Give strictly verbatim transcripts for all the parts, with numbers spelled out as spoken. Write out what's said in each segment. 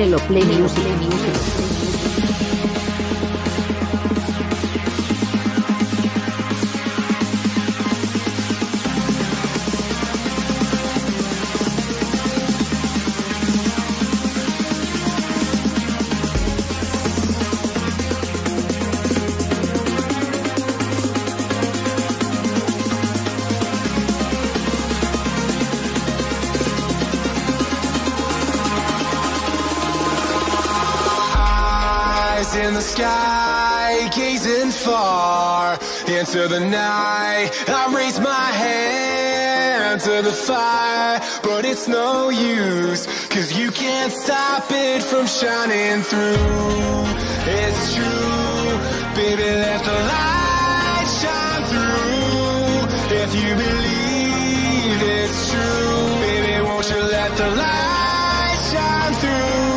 Ponelo play music, music. In the sky, gazing far into the night, I raise my hand to the fire, but it's no use, cause you can't stop it from shining through. It's true, baby, let the light shine through. If you believe it's true, baby, won't you let the light shine through.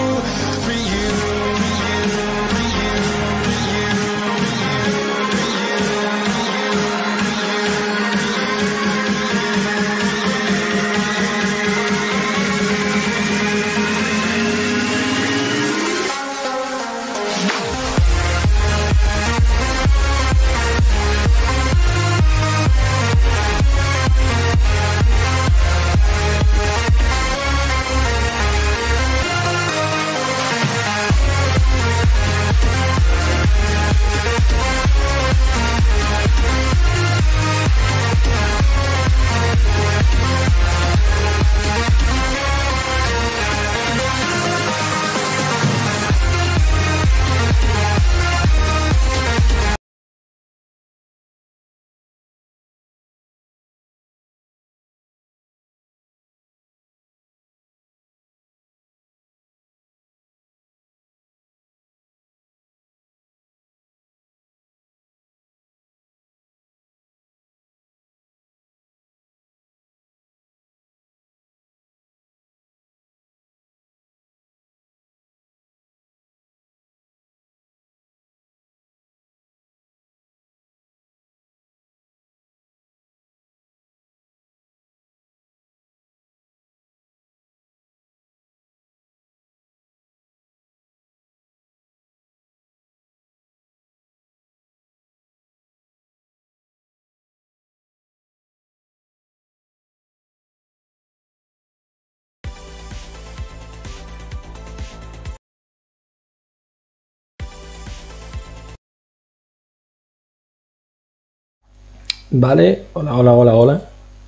Vale, hola, hola, hola, hola.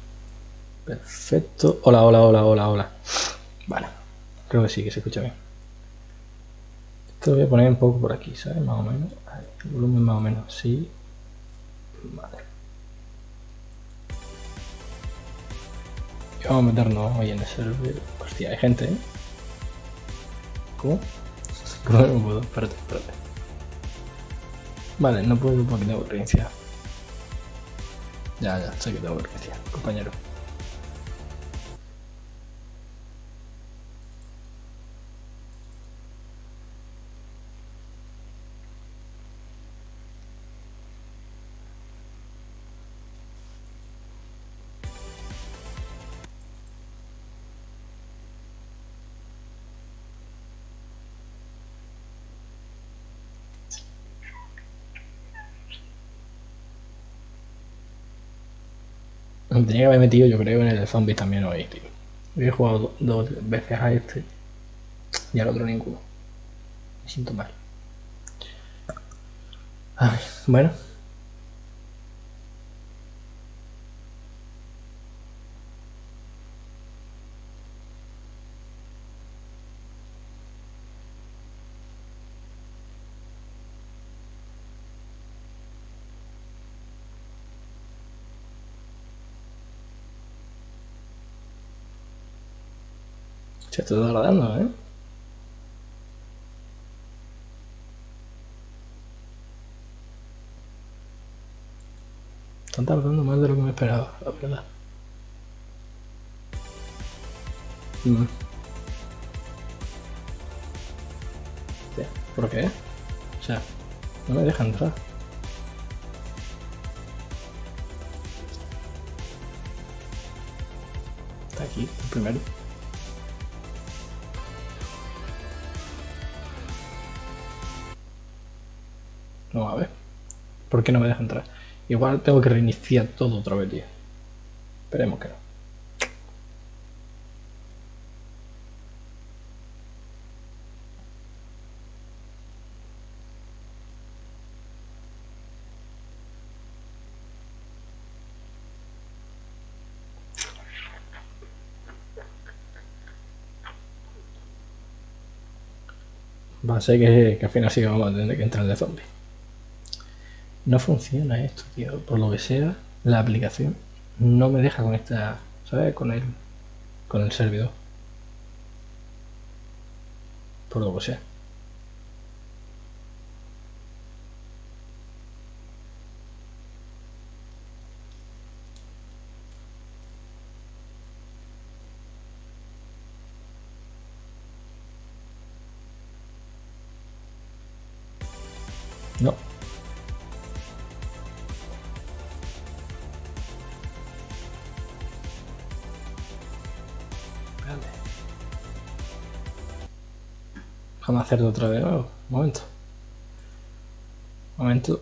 Perfecto. Hola, hola, hola, hola, hola. Vale, creo que sí, que se escucha bien. Esto lo voy a poner un poco por aquí, ¿sabes? Más o menos. Ahí, el volumen más o menos así. Vale. Y vamos a meternos hoy en el server. Hostia, hay gente, ¿eh? ¿Cómo? ¿Cómo no puedo? Espérate, espérate. Vale, no puedo porque tengo urgencia. Ya, ya, sé que tengo urgencia, compañero. Me tenía que haber metido, yo creo, en el zombie también hoy, tío. Hoy he jugado do dos veces a este y al otro ninguno. Me siento mal. Ay, bueno. Se está tardando, ¿eh? Están tardando más de lo que me esperaba, la verdad. Mm. ¿Por qué? O sea, no me deja entrar. Está aquí, el primero. No, a ver. ¿Por qué no me deja entrar? Igual tengo que reiniciar todo otra vez, tío. Esperemos que no. Va a ser que, que al final sí que vamos a tener que entrar de zombie. No funciona esto, tío. Por lo que sea, la aplicación no me deja conectar, ¿sabes? Con el, con el servidor. Por lo que sea. No. Vale. Vamos a hacerlo otra vez de nuevo. Un momento. Un momento.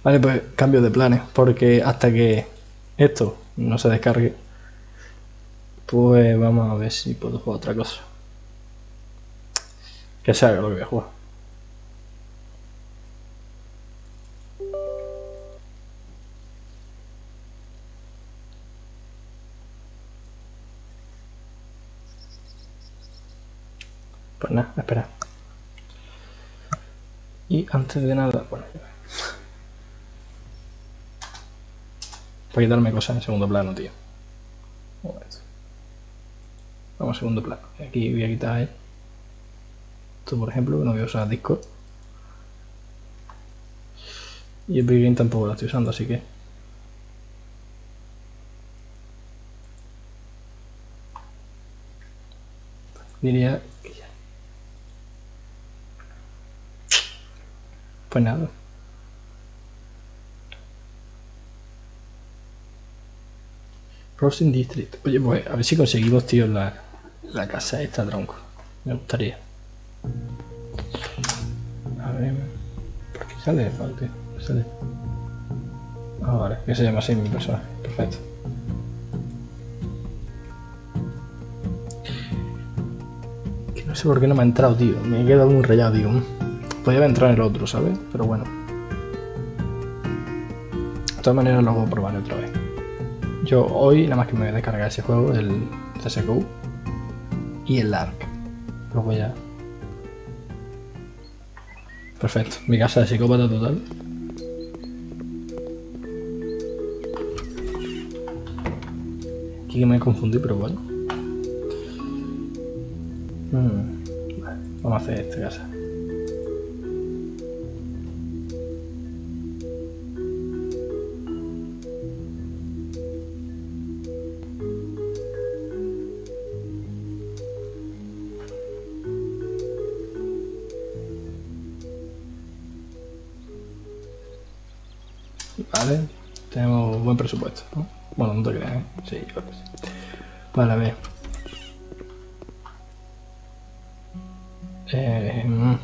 Vale, pues cambio de planes, porque hasta que esto no se descargue, pues vamos a ver si puedo jugar otra cosa. Que sea lo que voy a jugar. Pues nada, espera. Y antes de nada, bueno, para quitarme cosas en segundo plano, tío. Un momento. Vamos a segundo plano. Aquí voy a quitar esto, por ejemplo, que no voy a usar Discord. Y el Big Game tampoco lo estoy usando, así que... diría que ya. Pues nada. Crossing District. Oye, pues a ver si conseguimos, tío, la, la casa esta, tronco. Me gustaría. A ver... ¿por qué sale default, tío? Sale... ah, vale, que se llama así mi personaje. Perfecto. Que no sé por qué no me ha entrado, tío. Me he quedado muy rayado, tío. Podría haber entrado en el otro, ¿sabes? Pero bueno. De todas maneras lo voy a probar otra vez. Yo hoy nada más que me voy a descargar ese juego, el C S G O y el Ark. Lo voy a... perfecto. Mi casa de psicópata total. Aquí que me confundí, pero bueno. Hmm. Vale, vamos a hacer esta casa. Vale, tenemos buen presupuesto, ¿no? Bueno, no te creas, ¿eh? Sí, yo creo que sí. Vale, a ver. Eh, mm.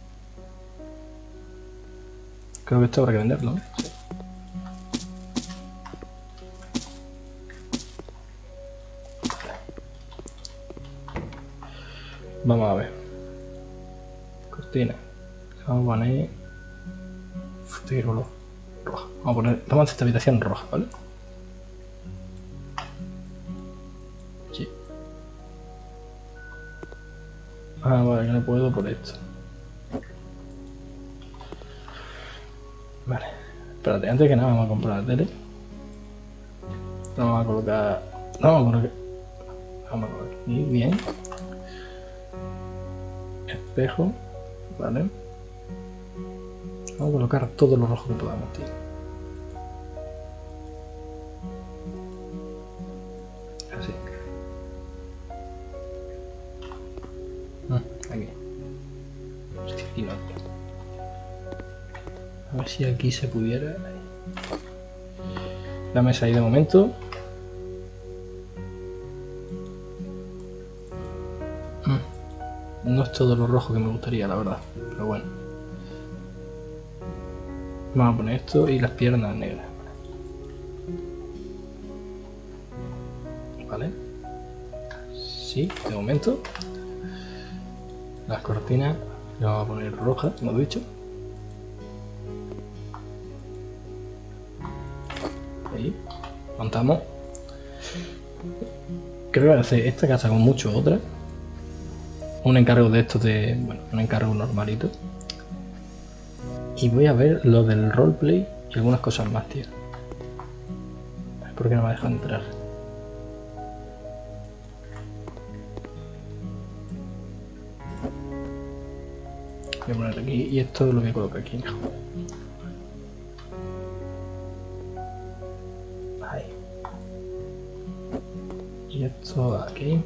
Creo que esto habrá que venderlo, ¿no? Sí. Vamos a ver. Cortina. Vamos a poner... este color roja. Vamos a poner... vamos a hacer esta habitación roja, ¿vale? Sí. Ah, vale, que no puedo por esto. Vale. Espérate, antes que nada vamos a comprar la tele. Vamos a colocar... no, vamos a colocar... vamos a colocar aquí, bien. Espejo, vale. Vamos a colocar todo lo rojo que podamos, tío. Así. Ah, aquí. Hostia, aquí no. A ver si aquí se pudiera. La mesa ahí de momento. No es todo lo rojo que me gustaría, la verdad, pero bueno. Vamos a poner esto y las piernas negras. Vale. Sí, de momento. Las cortinas las vamos a poner rojas, como he dicho. Ahí. Montamos. Creo que voy a hacer esta casa con mucho otra. Un encargo de estos de... bueno, un encargo normalito. Y voy a ver lo del roleplay y algunas cosas más, tío. ¿Por qué no me dejan entrar? Voy a poner aquí y esto lo voy a colocar aquí mejor. Ahí. Y esto aquí.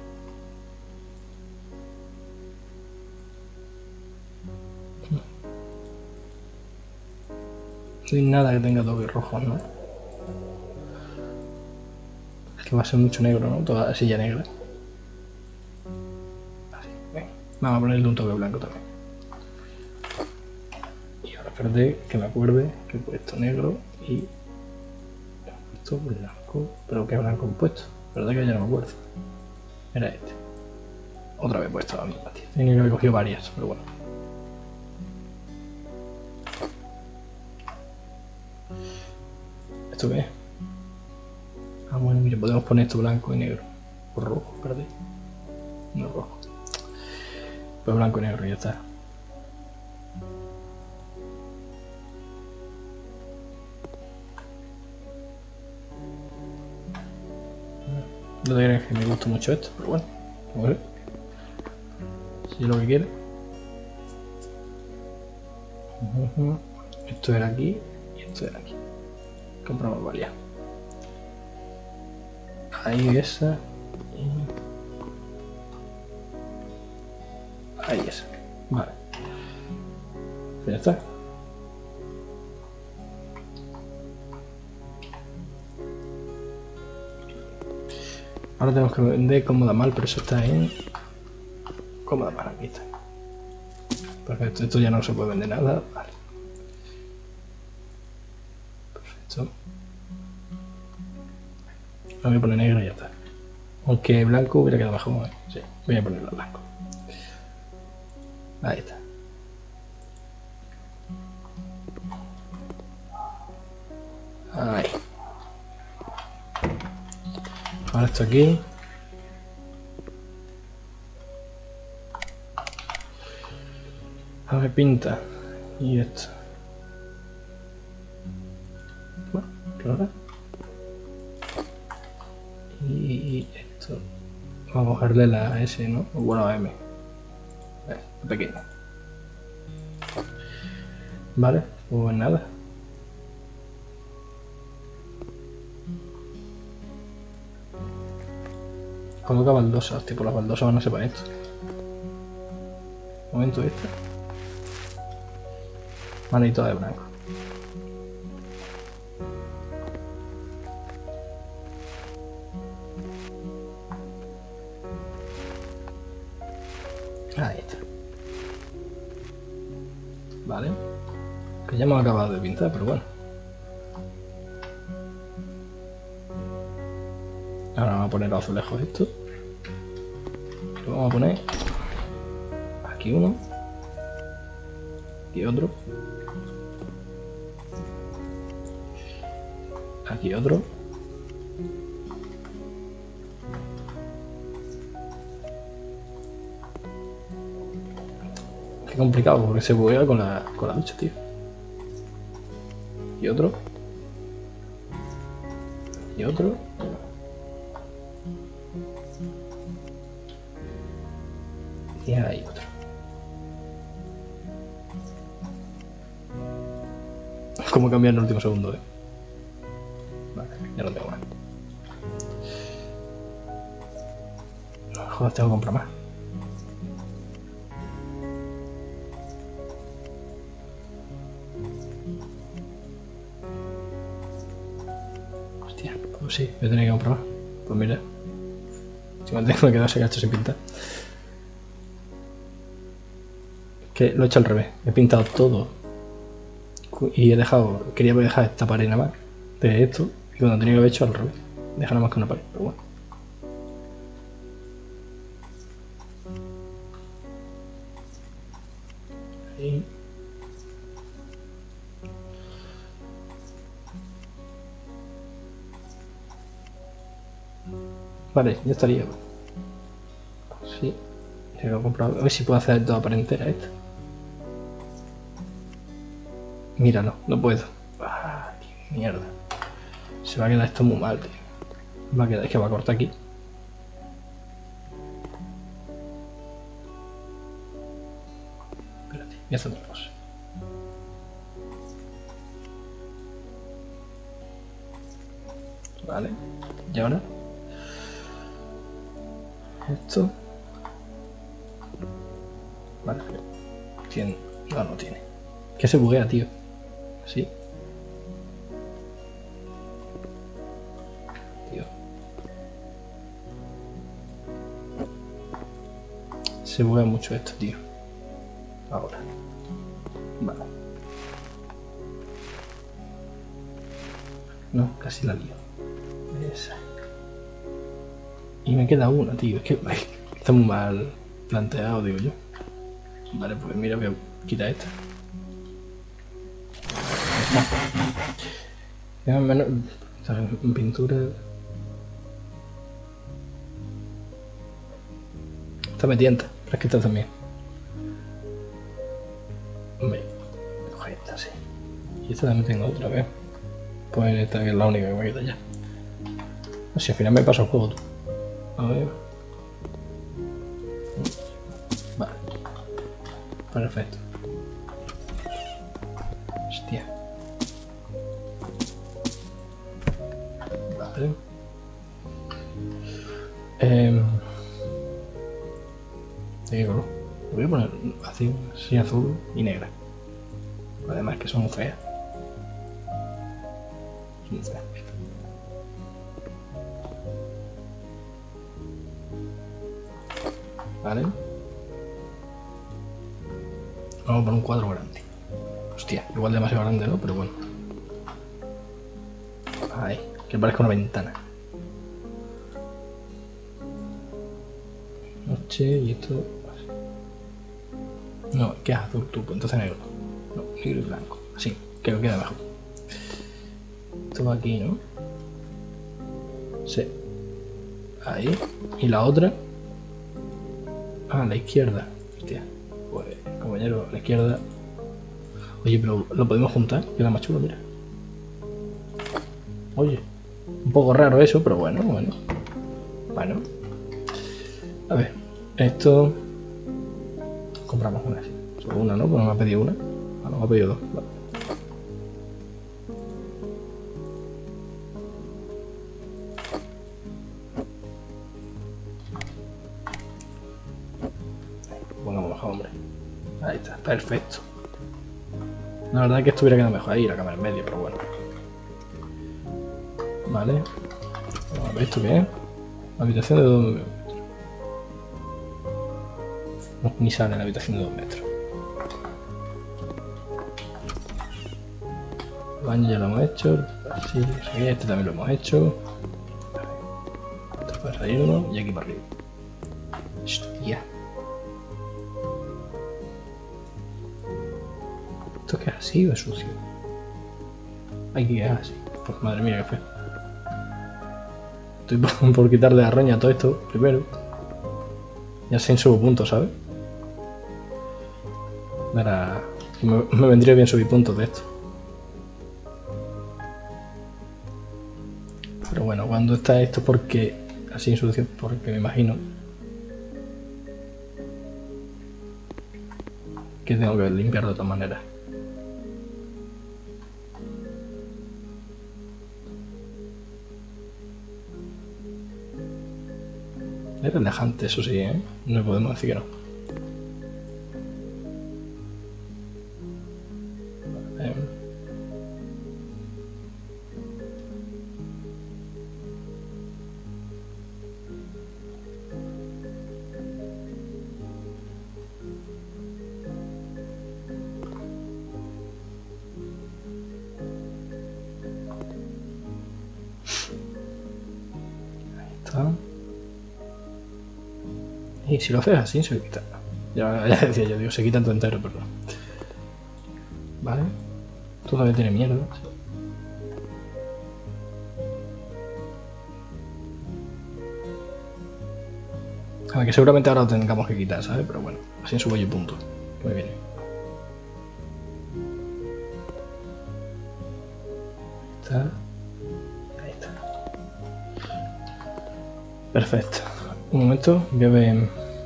No hay nada que tenga toques rojos, ¿no? Es que va a ser mucho negro, ¿no? Toda la silla negra. Así, venga. Vamos a ponerle un toque blanco también. Y ahora espérate que me acuerde que he puesto negro y he puesto blanco. Pero ¿qué blanco he puesto? ¿Verdad que ya no me acuerdo? Era este. Otra vez he puesto la misma, tío. Tenía que haber cogido varias, pero bueno. ¿Esto qué es? Ah, bueno, mira, podemos poner esto blanco y negro. O rojo, espérate. No rojo. Pues blanco y negro y ya está. No te crees que me gusta mucho esto, pero bueno. Vamos a ver. Si es lo que quiere. Uh-huh. Esto era aquí y esto era aquí. Compramos varias. Ahí esa. Y... ahí esa. Vale. Ya está. Ahora tenemos que vender cómoda mal, pero eso está en cómoda mal, aquí está. Perfecto, esto ya no se puede vender nada. Vale. Perfecto. Voy a poner negro y ya está. Aunque blanco hubiera quedado mejor. ¿Eh? Sí, voy a ponerlo blanco. Ahí está. Ahí. Ahora esto aquí. A ver, pinta. Y esto. Bueno, claro. Y esto. Vamos a cogerle la S, ¿no? O bueno, la M. Eh, pequeño. Vale, pues nada. Coloca baldosas, tipo las baldosas van a ser para esto. Momento este. Manito de blanco. Ahí está. Vale. Que ya hemos acabado de pintar, pero bueno. Ahora vamos a poner los azulejos esto. Lo vamos a poner aquí uno. Aquí otro. Aquí otro. Qué complicado porque se buguea con la, con la ducha, tío. Y otro. Y otro. Y ahí otro. ¿Cómo cambiar en el último segundo, eh? Vale, ya no tengo más. Joder, tengo que comprar más. Hostia, pues sí, voy a tener que comprar más. Pues mira. Si me tengo que quedar ese gasto sin pintar. Que lo he hecho al revés. He pintado todo. Y he dejado. Quería dejar esta pared nada más. De esto. Y cuando tenía que haber hecho al revés. Deja nada más que una pared. Pero bueno. Ahí. Vale, ya estaría. Sí. Tengo que comprar. A ver si puedo hacer toda pared entera esta. Míralo, no puedo. Ah, qué mierda. Se va a quedar esto muy mal, tío. Va a quedar, es que va a cortar aquí. Espérate, voy a hacer otra cosa. Vale. ¿Y ahora? Esto. Vale. Tiene. No, no tiene. Que se buguea, tío. Sí. Tío. Se buguea mucho esto, tío. Ahora. Vale. No, casi la lío. Esa. Y me queda una, tío. Es que está muy mal planteado, digo yo. Vale, pues mira, voy a quitar esta. Ya, menos, en pintura. Esta me tienta, pero es que esta también. Hombre, coge esta, sí. Y esta también tengo otra vez. Pues esta que es la única que me queda ya. No sé, al final me paso el juego tú. A ver. Vale. Perfecto. Hostia. Vale. Eh, ¿De qué color? Lo voy a poner así, así azul y negra. Además que son muy feas. Son muy feas. Vale. Vamos a poner un cuadro grande. Hostia, igual demasiado grande, ¿no? Pero bueno. Ahí, que parezca una ventana. Noche y esto. No, que es azul tú, pues entonces negro. No, negro y blanco. Así, creo que queda mejor. Esto va aquí, ¿no? Sí. Ahí. Y la otra. Ah, la izquierda. Hostia. Pues, compañero, a la izquierda. Oye, pero lo podemos juntar. Queda más chulo, mira. Oye. Un poco raro eso, pero bueno, bueno. Bueno. A ver. Esto. Compramos una así. Solo una, ¿no? Pues no me ha pedido una. Ah, no, me ha pedido dos. Vale. Pongamos mejor, hombre. Ahí está, perfecto. La verdad es que estuviera quedando mejor ahí la cámara en medio, pero bueno. Vale. Vamos a ver esto qué es. Habitación de dos metros. No, ni sale en la habitación de dos metros. El baño ya lo hemos hecho. Así, no sé qué. Este también lo hemos hecho. Esto puede salir uno y aquí para arriba. Hostia. ¿Esto qué es así o es sucio? Aquí que es así. Pues madre mía, qué feo. Estoy por, por quitarle la roña a todo esto primero. Y así en subo puntos, ¿sabes? Ahora me, me vendría bien subir puntos de esto. Pero bueno, cuando está esto porque así en sucio, porque me imagino que tengo que limpiar de todas maneras. Es relajante, eso sí, ¿eh? No podemos decir que no. Vale. Ahí está. Y si lo haces así, se quita. Ya, ya decía yo, digo, se quita todo entero, pero no. Vale. Todavía tiene mierda. A ver, que seguramente ahora lo tengamos que quitar, ¿sabes? Pero bueno, así subo yo punto. Muy bien. Ahí está. Ahí está. Perfecto. Un momento, voy a ver.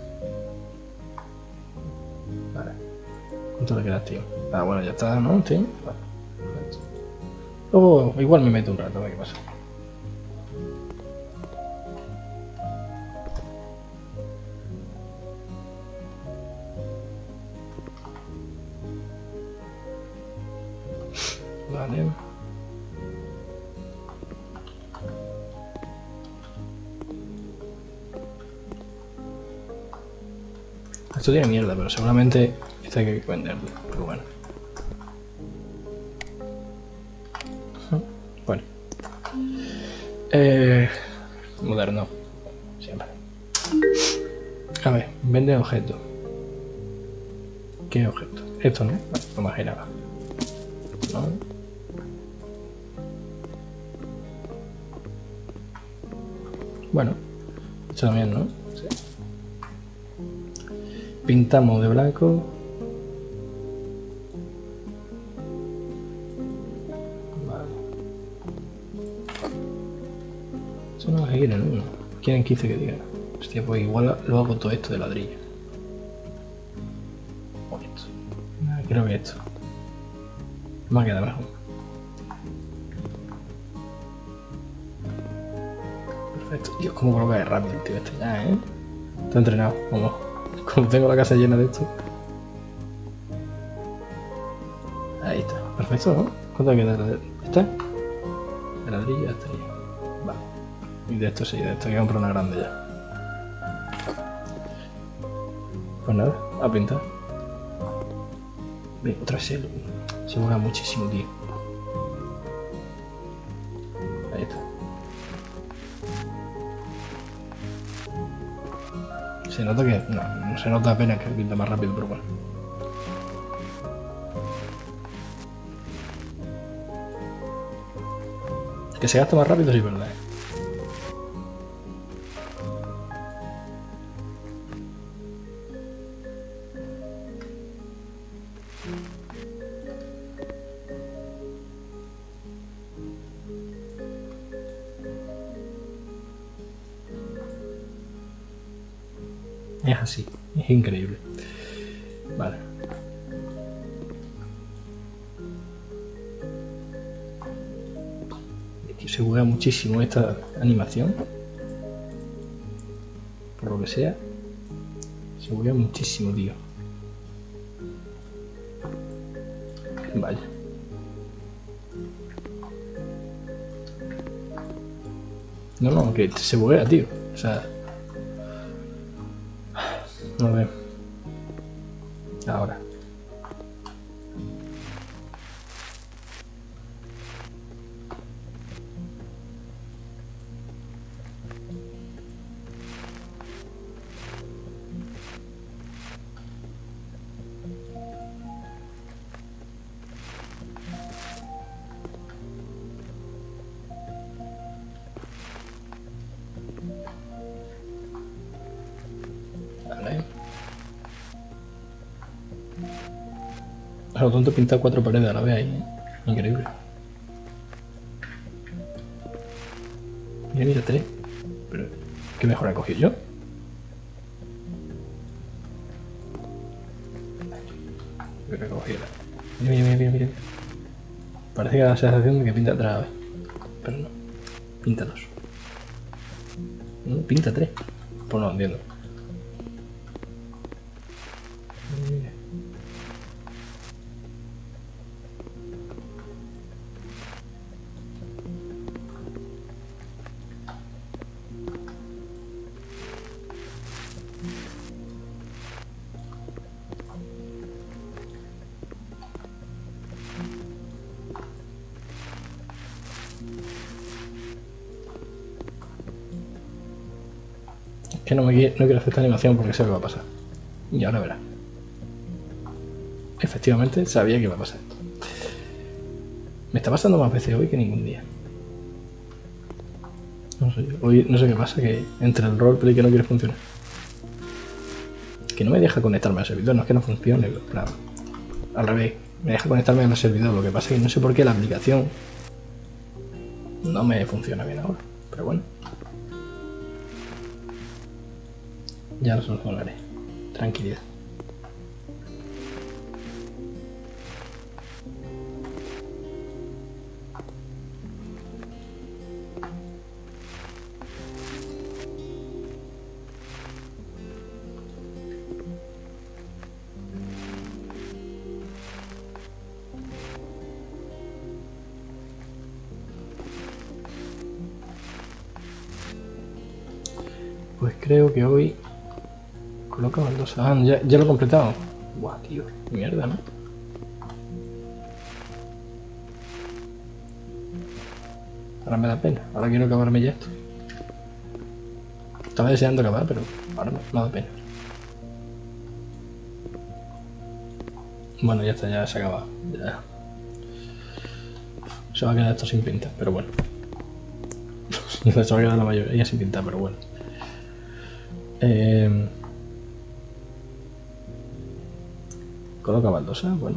Vale. ¿Cuánto le queda, tío? Ah, bueno, ya está, ¿no? Sí. Vale. Perfecto. Luego, igual me meto un rato, a ver qué pasa. Vale. Esto tiene mierda, pero seguramente esto hay que venderlo, pero bueno. Bueno, Eh, moderno. Siempre. A ver, vende objetos. ¿Qué objeto? Esto, ¿no? Vale, no me imaginaba. ¿No? Bueno, esto también, ¿no? Sí. Pintamos de blanco. Vale. Eso no es que quieren uno. Quieren quince que digan. Hostia, pues igual lo hago todo esto de ladrillo. O esto. Ah, creo que esto. Me ha quedado mejor. Perfecto. Dios, cómo coloca de rápido el tío este ya, ¿eh? Está entrenado. Como, como tengo la casa llena de esto. Ahí está. Perfecto, ¿no? ¿Cuánto queda? ¿Está? De ladrillo ya estaría. Vale. Y de esto sí, de esto hay que comprar una grande ya. Pues nada, a pintar. Bien, otra selo. Se mola muchísimo, tío. Ahí está. Se nota que... No, no se nota apenas que pinta más rápido, pero bueno. Que se gasta más rápido, sí, es verdad. ¿eh? Es así, es increíble. Vale. Tío, se juega muchísimo esta animación. Por lo que sea. Se juega muchísimo, tío. Vaya. No, no, que se buguea, tío. O sea... A ver. Ahora. Vale. A lo tonto pintar cuatro paredes a la vez ahí, ¿eh? Increíble. Mira, mira, tres. Pero, ¿qué mejor he cogido yo? Creo que he cogido. Mira, mira, mira, mira. Parece que da la sensación de que pinta tres a la vez. Pero no. Pinta dos. No, pinta tres. Pues no lo entiendo. Que no, me quiero, no quiero hacer esta animación porque sé lo que va a pasar. Y ahora verás. Efectivamente, sabía que iba a pasar esto. Me está pasando más veces hoy que ningún día. No sé, hoy no sé qué pasa, que entre el roleplay que no quiere funcionar. Que no me deja conectarme al servidor, no es que no funcione, claro. Al revés, me deja conectarme al servidor, lo que pasa es que no sé por qué la aplicación no me funciona bien ahora, pero bueno. Ya lo solucionaré. Tranquilidad. Pues creo que hoy coloca baldosa. Ah, ya, ya lo he completado. Buah, tío, mierda, ¿no? A Ahora me da pena. Ahora quiero acabarme ya esto. Estaba deseando acabar, pero ahora me, me da pena. Bueno, ya está, ya se acaba. Ya. Se va a quedar esto sin pintar, pero bueno. Se va a quedar la mayoría sin pintar, pero bueno. Eh... Coloca baldosa, bueno.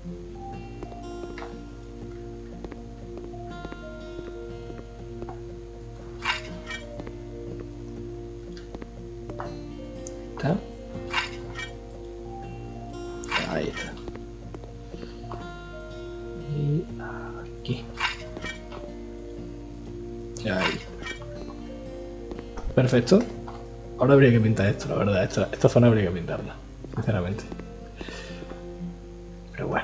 Está. Ahí está. Y aquí. Ahí. Perfecto. Ahora habría que pintar esto, la verdad. Esta, esta zona habría que pintarla, sinceramente. Pero bueno.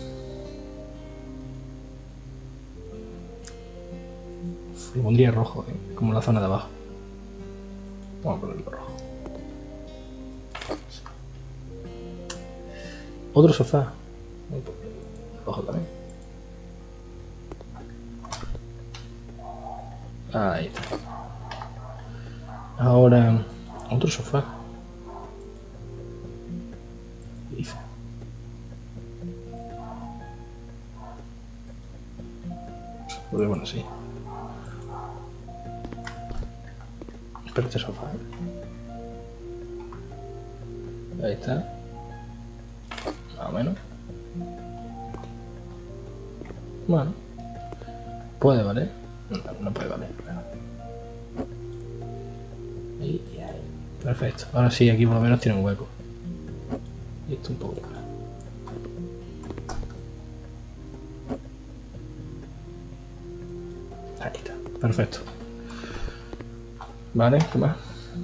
Le pondría rojo, ¿eh? Como la zona de abajo. Vamos a ponerlo rojo. Otro sofá. Rojo también. Ahí está. Ahora, otro sofá. Dice. Pues bueno, sí. Pero este sofá. Ahí está. Más o menos. Bueno. Puede valer. No, no puede valer. Ahí, ahí. Perfecto. Ahora sí, aquí por lo menos tiene un hueco. Y esto un poco más. Ahí está. Perfecto. Vale, ¿qué más?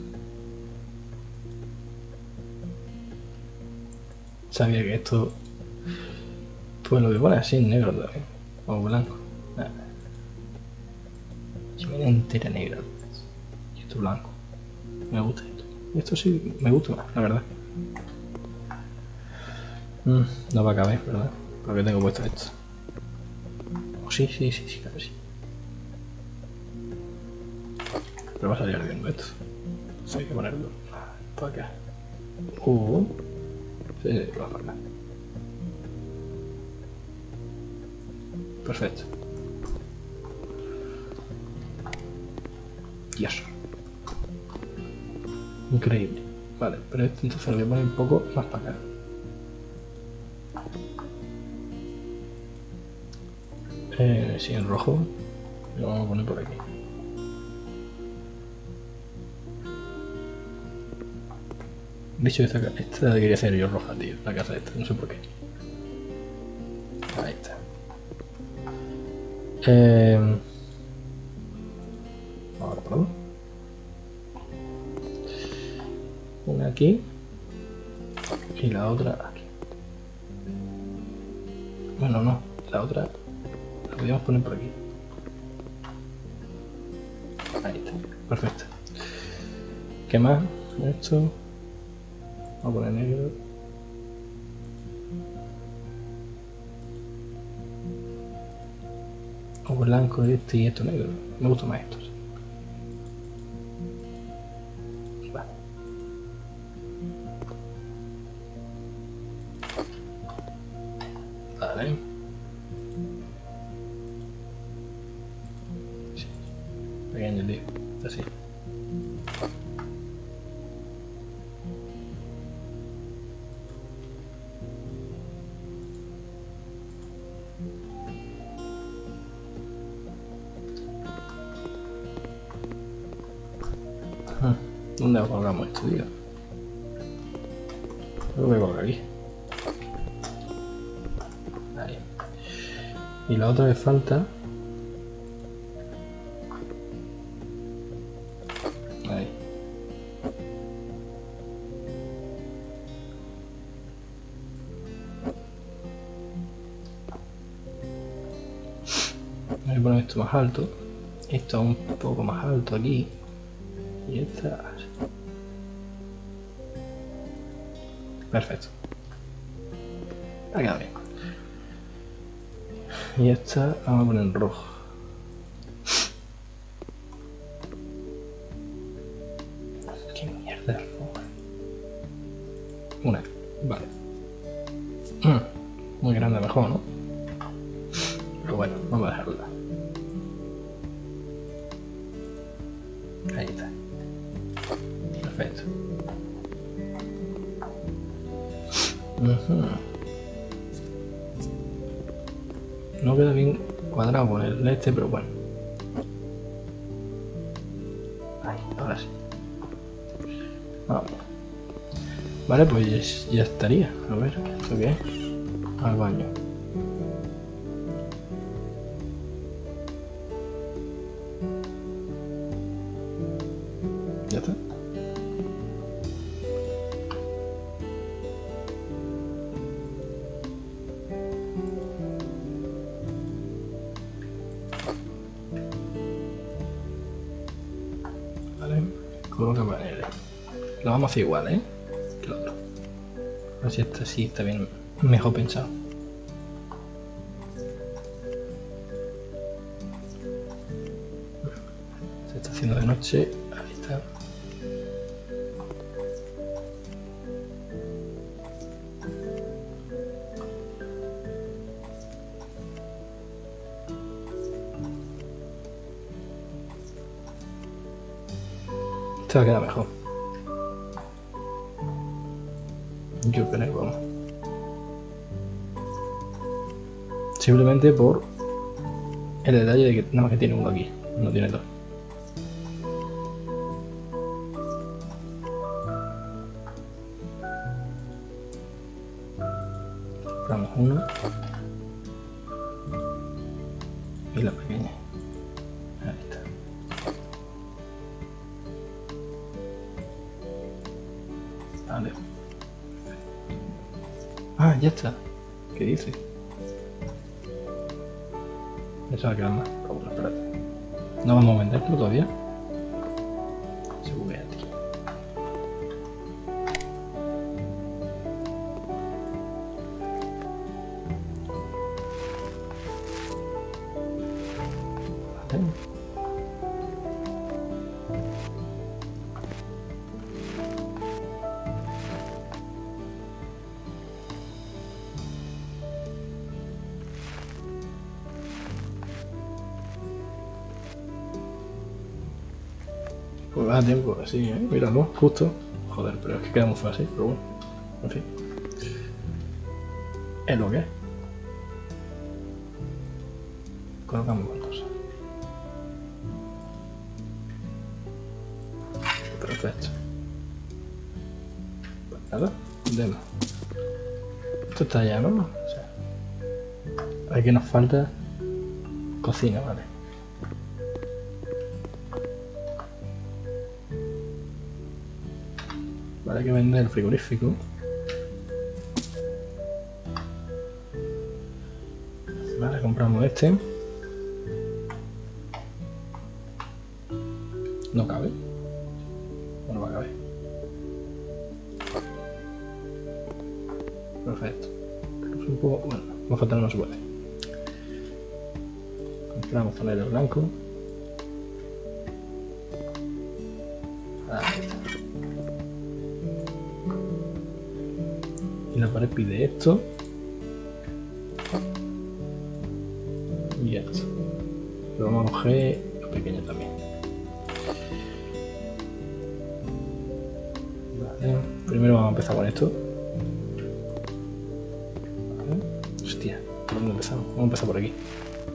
Sabía que esto, pues lo que pone así en negro también, o blanco. Nah. Chimenea entera negra. Y esto blanco. Me gusta esto. Y esto sí me gusta más, la verdad. Mm, no va a caber, ¿verdad? Porque tengo puesto esto. Oh, sí, sí, sí, sí, cabe, sí. Pero va a salir ardiendo esto. Entonces hay que ponerlo para acá. Uh. Sí, sí, lo va a marcar. Perfecto. Dios. Increíble. Vale, pero esto entonces lo voy a poner un poco más para acá. Eh, sí, en rojo. Lo vamos a poner por aquí. De hecho, esta, esta quería hacer yo roja, tío. La casa esta, no sé por qué. Ahí está. Eh... Ahora pruebo. Una aquí. Y la otra aquí. Bueno, no. La otra la podríamos poner por aquí. Ahí está. Perfecto. ¿Qué más? Esto. Vamos a poner negro. O blanco este y esto negro. Me gusta más esto. Vale. Vale. Sí. Pequeño lío. Así. ¿Dónde colgamos esto, tío? Lo voy a colgar aquí. Ahí. Y la otra que falta. Ahí. Voy a poner esto más alto. Esto un poco más alto aquí. Y esta. Perfecto. Ha quedado bien. Y esta vamos a poner en rojo. Pero bueno, vamos a dejarla. Ahí está. Perfecto. Uh-huh. No queda bien cuadrado con el este, pero bueno. Ahí, ahora sí. Vamos. Vale, pues ya estaría. A ver, ¿esto qué es? Al baño. Ya está. Vale, coloca paneles. Lo vamos a hacer igual, ¿eh? Que el otro. A ver si este sí está bien, mejor pensado. Se está haciendo de noche. Ahí está. Esto va a quedar mejor. Yo creo, vamos. Simplemente por el detalle de que nada más que tiene uno aquí, no tiene dos. Compramos uno y la pequeña. Ahí está. Vale. Ah, ya está. ¿Qué dice? Eso va a quedar más. Pero bueno, espérate. No vamos a venderlo todavía. Se buguea, tío. Vale. Pues va a tiempo así, ¿eh? Míralo, justo. Joder, pero es que queda muy fácil, pero bueno. En fin. Es lo que es. Colocamos más cosas. Perfecto. Pues nada, demo. Esto está ya, ¿no? O sea, aquí nos falta cocina, vale. Vale, hay que vender el frigorífico. Vale, compramos este. No cabe. No va a caber. Perfecto. Es un poco, bueno, nos falta no se puede. Compramos tonel blanco. Ahí está. Y la pared pide esto. Y esto. Pero vamos a coger lo pequeño también. Vale. Primero vamos a empezar con esto. Vale. Hostia, ¿por dónde empezamos? Vamos a empezar por aquí.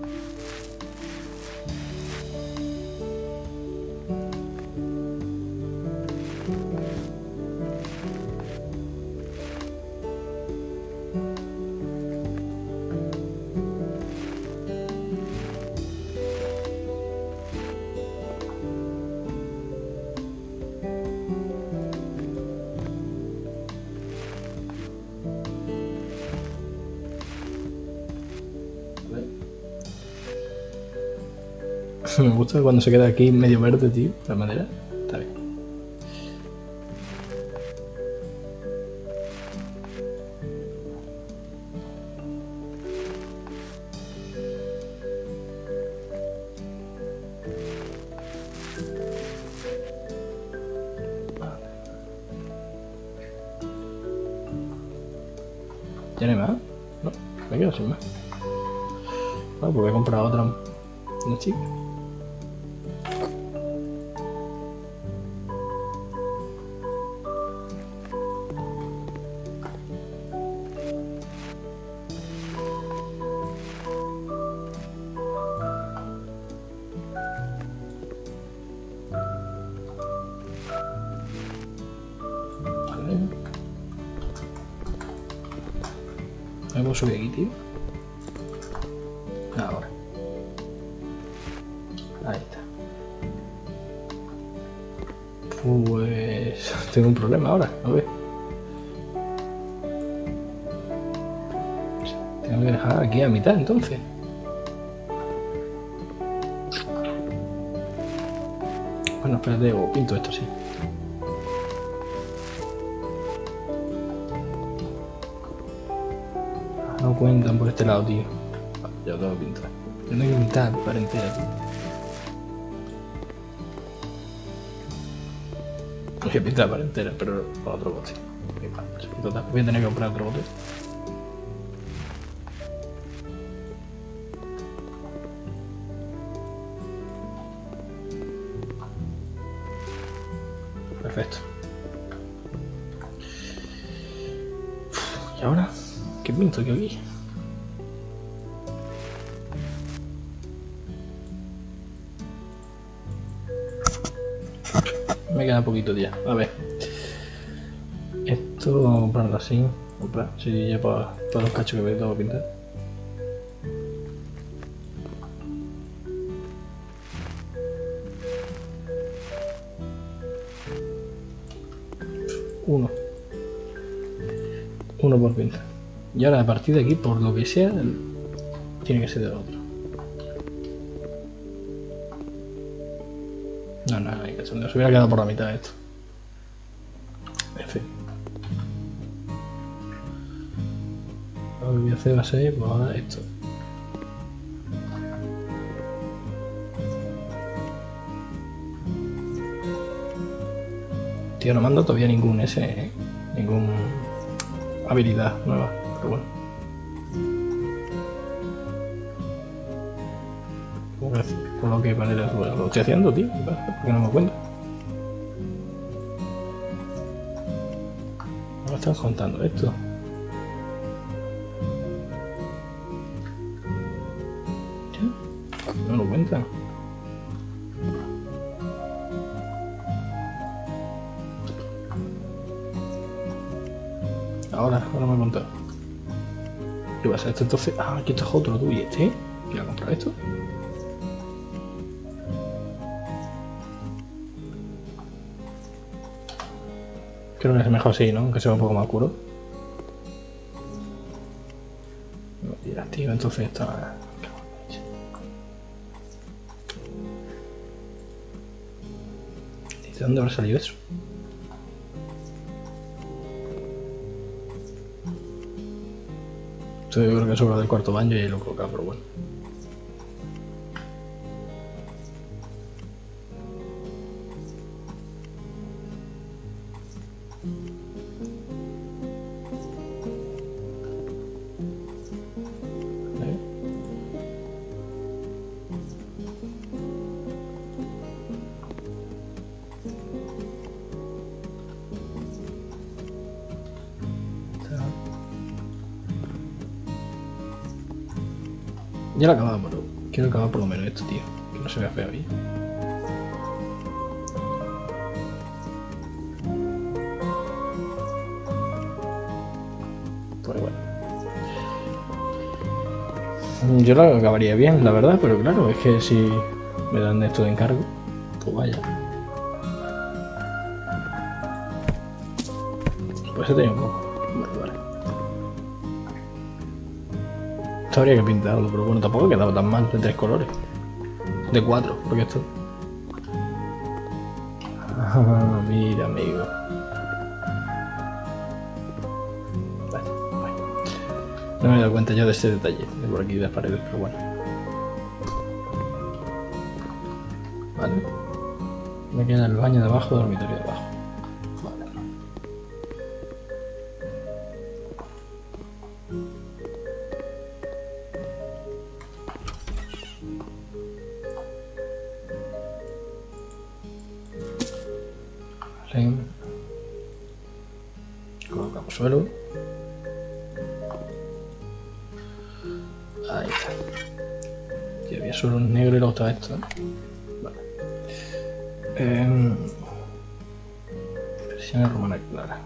Me gusta cuando se queda aquí medio verde, tío, la madera. Está bien. Vale. ¿Ya no hay más? No, me quedo sin más. Bueno, pues voy a comprar otra. Una chica. ¿Me puedo subir aquí, tío? Ahora. Ahí está. Pues... tengo un problema ahora, a ver. Tengo que dejar aquí a mitad, entonces. Bueno, espérate, o pinto esto, sí. No cuentan por este lado, tío. Ya lo tengo que pintar. Tengo que pintar para entera, tío. Voy a pintar para entera, pero para otro bote. Total, voy a tener que comprar otro bote. Perfecto. ¿Y ahora? ¿Qué pinto yo aquí? Me queda poquito ya. A ver. Esto vamos a comprarlo así. Comprar. Sí, ya para, para los cachos que veo tengo que pintar. Uno. Uno por pintar. Y ahora a partir de aquí, por lo que sea, tiene que ser de otro. No, no, hay que se hubiera quedado por la mitad esto. En fin. Lo que voy a hacer va a ser, pues ahora esto. Tío, no mando todavía ningún ese, ¿eh? Ningún habilidad nueva, pero bueno. ¿Con qué manera lo estoy haciendo, tío? ¿Por qué no me cuenta? No me están contando esto. No lo cuentan. Ahora, ahora me he contado. ¿Qué va a ser esto entonces? Ah, aquí está otro tú y este. ¿Voy a comprar esto? Creo que es mejor así, ¿no? Que sea un poco más oscuro. No me dirás, tío, entonces está... ¿De dónde habrá salido eso? Esto yo creo que sobra del cuarto baño y lo he colocado, pero bueno. Ya lo he acabado, pero quiero acabar por lo menos esto, tío. Que no se vea feo ahí. Pues bueno. Yo lo acabaría bien, la verdad, pero claro, es que si me dan esto de encargo, pues vaya. Pues he tenido un poco. Vale, vale. Esto habría que pintarlo, pero bueno, tampoco ha quedado tan mal de tres colores. De cuatro, porque esto... Ah, mira, amigo. Vale, vale. No me he dado cuenta yo de ese detalle, de por aquí de las paredes, pero bueno. Vale. Me queda el baño de abajo, dormitorio de abajo. Vale. Vale. Colocamos suelo. Ahí está. Y había suelo negro y luego está esto, ¿eh? Vale. Eh, Persiana romana clara.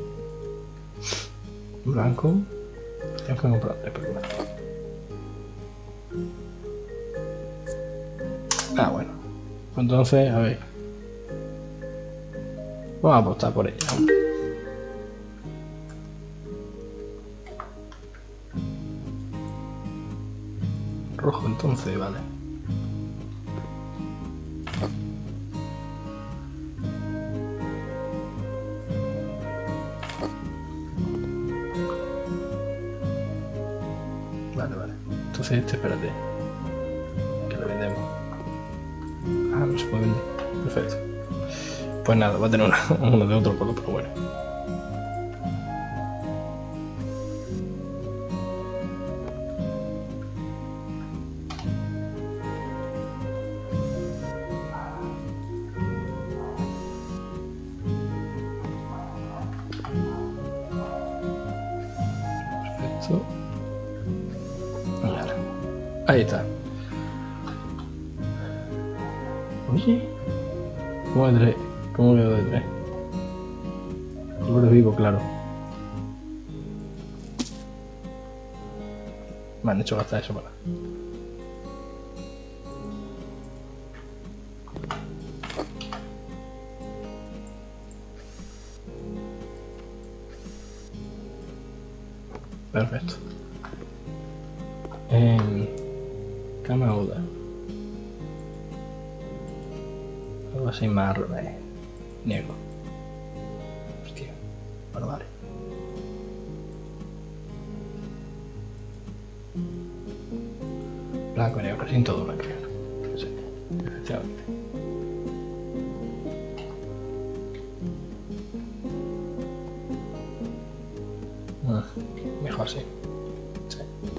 Blanco. Tengo que comprar tres películas. Ah, bueno. Entonces, a ver. Vamos a apostar por ella. Rojo, entonces, vale. Vale, vale. Entonces este, espérate. Que lo vendemos. Ah, no se puede vender. Perfecto. Pues nada, va a tener una, uno de otro color, pero bueno. Perfecto. Vale. Ahí está. Oye, ¿cómo de tres? ¿Cómo quedó de tres? Colores vivo, claro. Me han hecho gastar eso para. Perfecto. Eh, cama Oda. Algo así más eh, negro. Hostia. Bueno, vale. Blanco y negro, sin todo blanco y negro. Sí, efectivamente. Ah, mejor sí. Sí.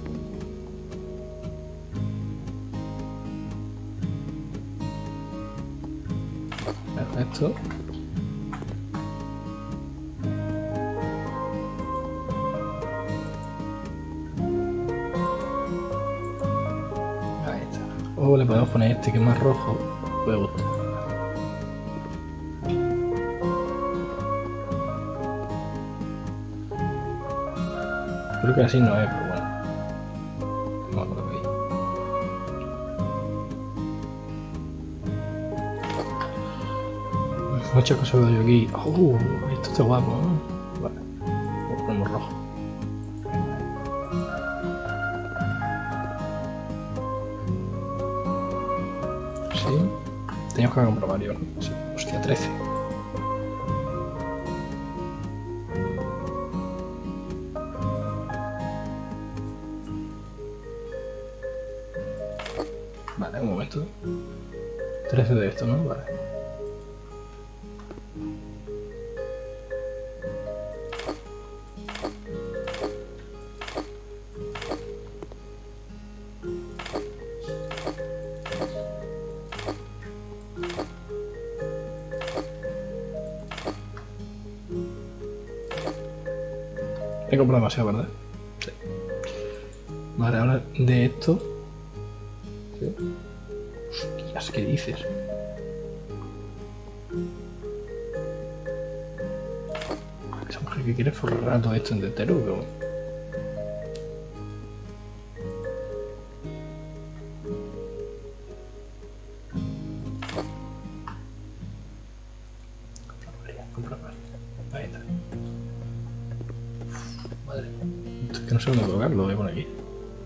Perfecto. Ahí está. O le podemos poner este que es más rojo. Me gusta. Creo que así no es, pero bueno. Vamos por aquí. Muchas cosas veo yo aquí. Oh, esto está guapo, ¿no? Vale. Lo ponemos rojo. Sí. Teníamos que comprar varios, ¿no? Sí. Hostia, trece. Vale, un momento. trece de esto, ¿no? Vale. He comprado demasiado, ¿verdad? Sí. Vale, ahora de esto. ¿Sí? Hostias, ¿qué dices? Esa mujer que quiere forrar todo esto en entero, pero... Comprar más. Ahí está. Madre. Es que no sé dónde colocarlo, lo voy a poner aquí.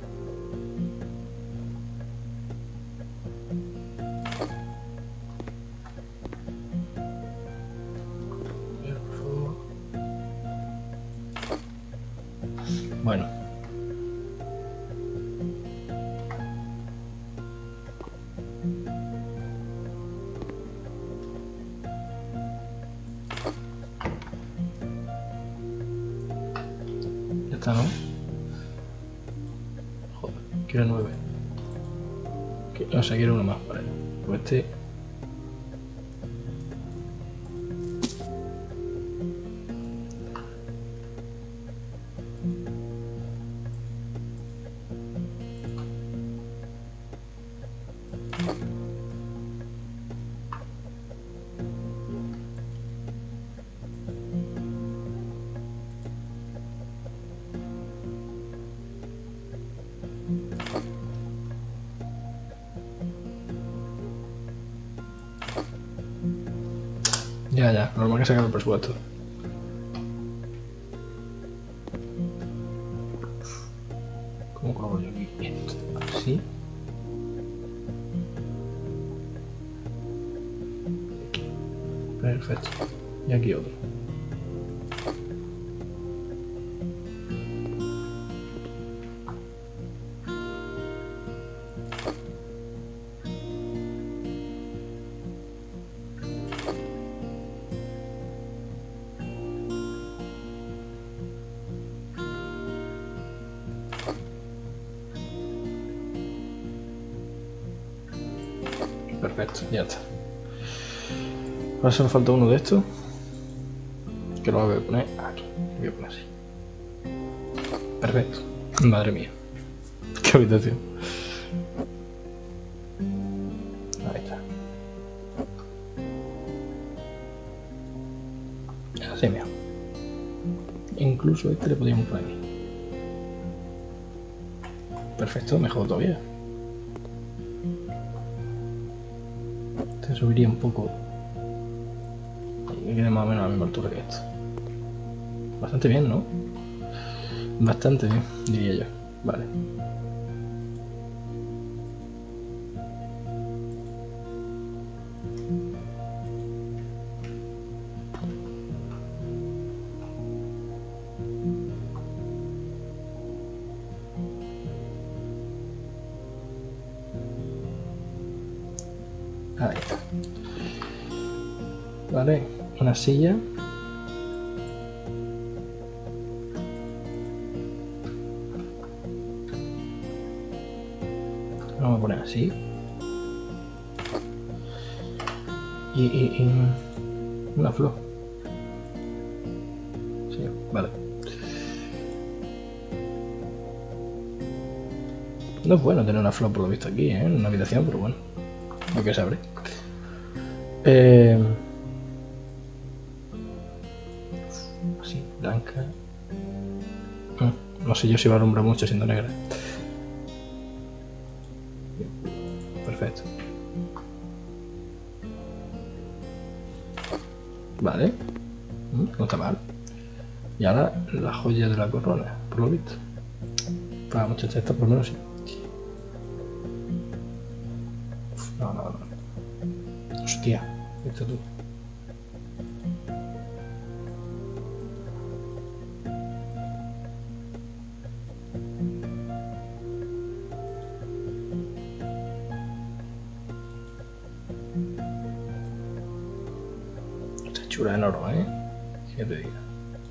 Bueno. Ya está, ¿no? Joder, quiero nueve. O sea, quiero uno más para él. Pues este... Ya, ya, normal que se acabe el presupuesto. ¿Cómo coloco yo aquí esto? Así. Aquí. Perfecto. Y aquí otro. Perfecto, ya está. Ahora solo falta uno de estos. Que lo voy a poner aquí. Lo voy a poner así. Perfecto. Madre mía. Qué habitación. Ahí está. Así mejor. Incluso este le podríamos poner aquí. Perfecto, mejor todavía. Este subiría un poco. Y que quede más o menos a la misma altura que esto. Bastante bien, ¿no? Bastante bien, diría yo. Vale. Ahí está. Vale, una silla. Vamos a poner así. Y, y, y una flor. Sí, vale. No es bueno tener una flor por lo visto aquí, ¿eh? En una habitación, pero bueno. Lo que se abre. Eh, así, blanca. No sé yo si va a alumbrar mucho siendo negra. Perfecto. Vale. No está mal. Y ahora la joya de la corona, por lo visto. Para la muchacha esta por lo menos sí. No, no, no. Hostia, esto tú. Esta chula en oro, ¿eh? ¿Qué te diga?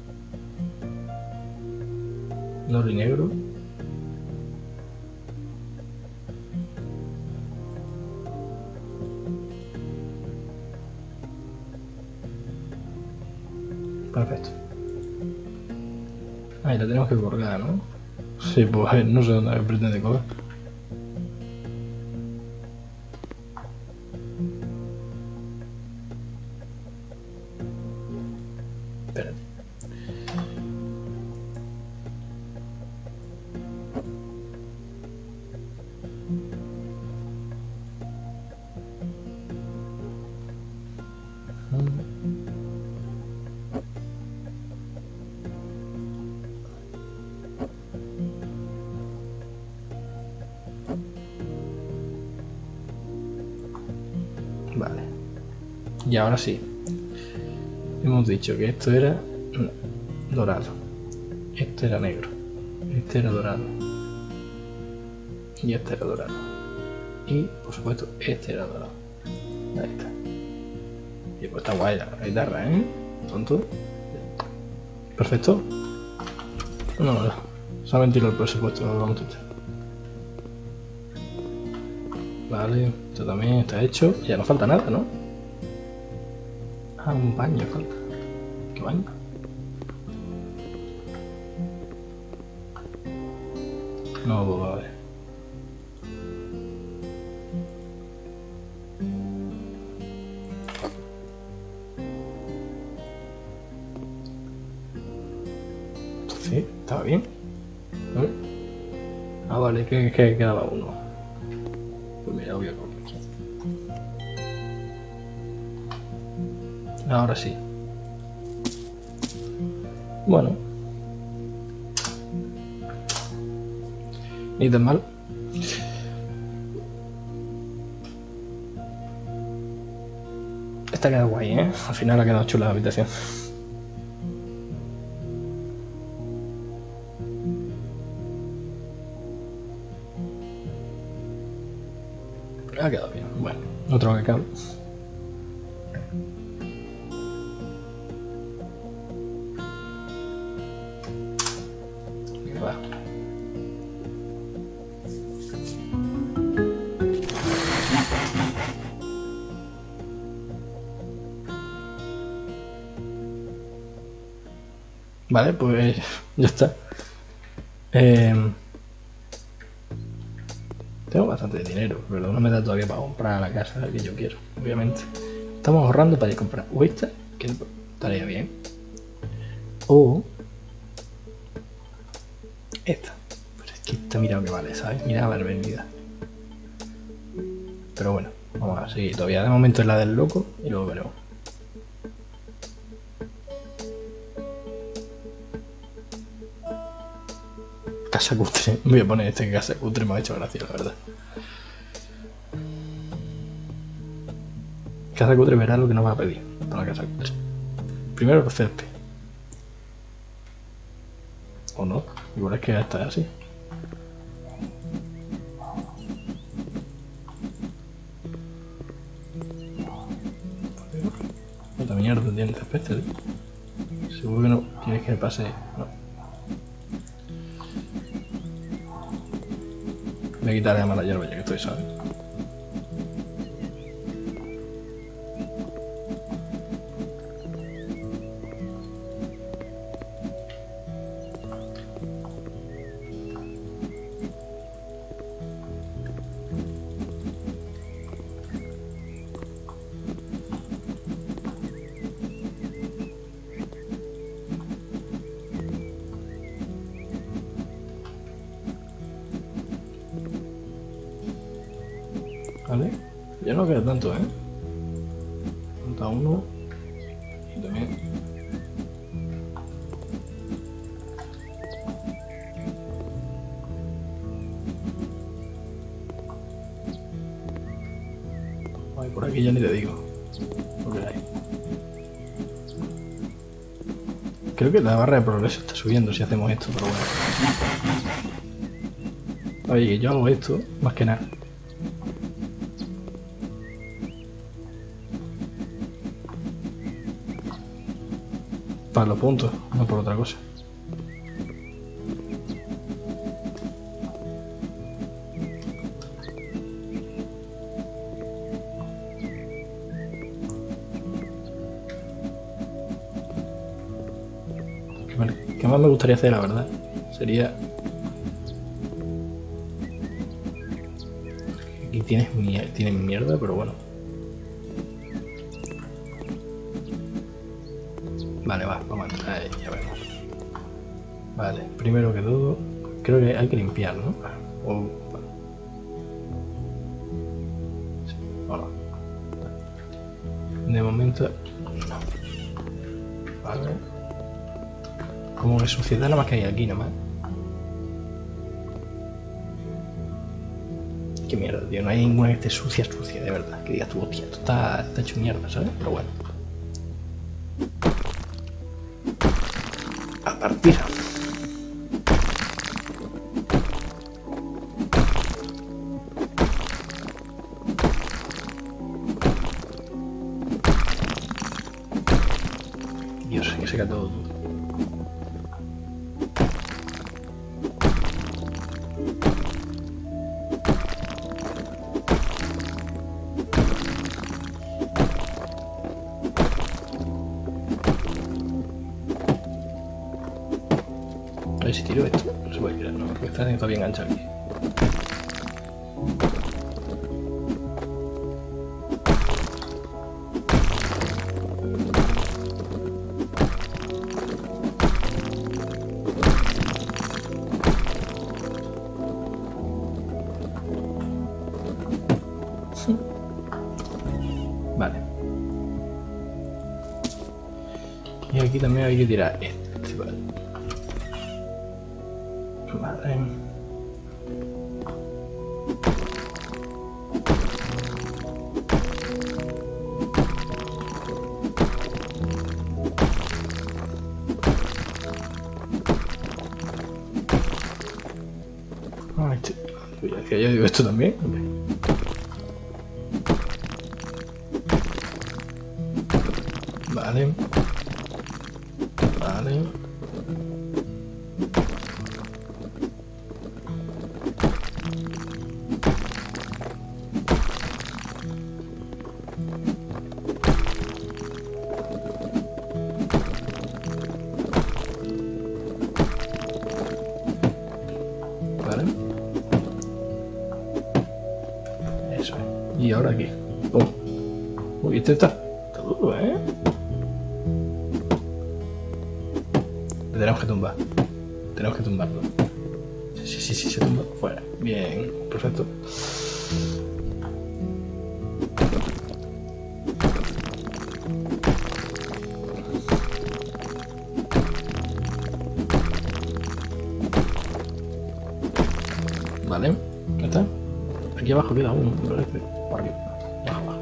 Oro y negro. Perfecto. Ahí la tenemos que colgar, ¿no? Sí, pues no sé dónde pretende colgar. Espérate. Vale. Y ahora sí. Hemos dicho que esto era dorado. Este era negro. Este era dorado. Y este era dorado. Y por supuesto este era dorado. Ahí está. Y pues está guay la guitarra, ¿eh? Tonto. Perfecto. No, no, no. Se ha ventilado el presupuesto, lo vamos a echar. Vale, esto también está hecho. Ya no falta nada, ¿no? Ah, un baño falta. ¿Qué baño? No, pues vale. Sí, estaba bien. ¿Eh? Ah, vale, que, que quedaba uno. Pues mira, voy a coger aquí. Ahora sí. Bueno. Ni tan mal. Esta queda guay, ¿eh? Al final ha quedado chula la habitación. Ha quedado bien. Bueno, otro que cabe. Va. Vale, pues ya está. Eh, tengo bastante dinero, pero no me da todavía para comprar la casa que yo quiero, obviamente. Estamos ahorrando para ir a comprar. O esta, que estaría bien. O esta. Pero es que esta, mira lo que vale, ¿sabes? Mira la vendida. Pero bueno, vamos a seguir. Todavía de momento es la del loco y luego veremos. Casa cutre. Voy a poner este que casa cutre, me ha hecho gracia, la verdad. Casa cutre verá lo que nos va a pedir para la casa cutre. Primero el césped. O no, igual es que ya está así. Puta mierda tiene el césped, tío. Seguro que no quieres que me pase. No. Voy a quitar la mala hierba ya que estoy, ¿sabes? Vale, ya no queda tanto, ¿eh? Falta uno. Y también. Ay, por aquí ya ni te digo lo que hay. Creo que la barra de progreso está subiendo si hacemos esto, pero bueno. Oye, yo hago esto más que nada. Para los puntos, no por otra cosa. ¿Qué más me gustaría hacer, la verdad? Sería... Aquí tienes, mier tienes mierda, pero bueno. Vale, va, vamos a entrar ahí, ya vemos. Vale, primero que todo, creo que hay que limpiar, ¿no? O, bueno. Sí, o no. De momento, no. Vale. Como que suciedad nada más que hay aquí, nomás. Qué mierda, tío, no hay ninguna que esté sucia, sucia, de verdad. Que digas tú, hostia, esto está, está hecho mierda, ¿sabes? Pero bueno. A partir. Dios, que seca todo. A ver si tiro esto. No se puede tirar, no, porque está todavía enganchado aquí. Vale. aquí también hay que tirar este, vale. Vale. Ah, este. Ya, yo digo esto también. Vale. Vale. Vale. Eso es. Y ahora aquí. Pum. Uy, este está, está duro, ¿eh? Le tenemos que tumbar. Tenemos que tumbarlo. Sí, sí, sí, se tumba. Fuera. Bien. Perfecto. Vale. ¿Qué está? Aquí abajo queda uno, me parece. Por aquí. Abajo, abajo.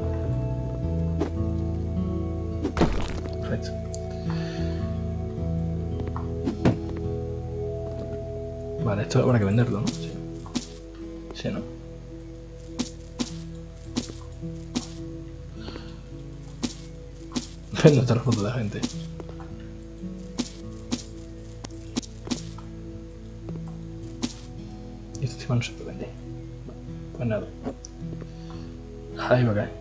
Perfecto. Vale, esto habrá que venderlo, ¿no? Sí. Sí, ¿no? ¿Dónde está la foto de la gente? Y esto encima no se puede vender. Pues nada. Ahí va a caer.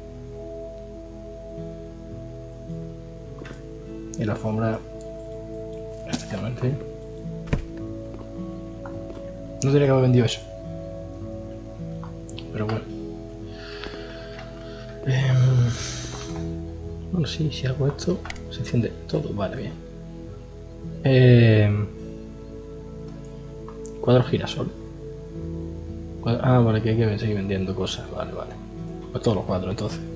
Y la alfombra, efectivamente. No tenía que haber vendido eso. Pero bueno. Eh, bueno, sí, si hago esto, se enciende todo. Vale, bien. Eh, cuadro girasol. Cuadro, ah, vale, que hay que seguir vendiendo cosas. Vale, vale. Pues todos los cuadros, entonces.